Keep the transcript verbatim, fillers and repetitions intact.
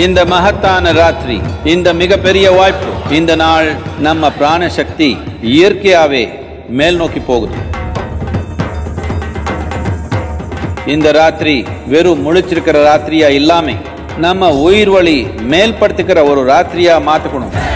இந்த மகத்தான ராத்திரி, இந்த மிகப்பெரிய வாய்ப்பு, இந்த நாள் நம்ம பிராண சக்தி இயற்கையாவே மேல் நோக்கி போகுது. இந்த ராத்திரி வெறும் முழிச்சிருக்கிற ராத்திரியா இல்லாம நம்ம உயிர் வழி மேல்படுத்திக்கிற ஒரு ராத்திரியா மாத்துக்கணும்.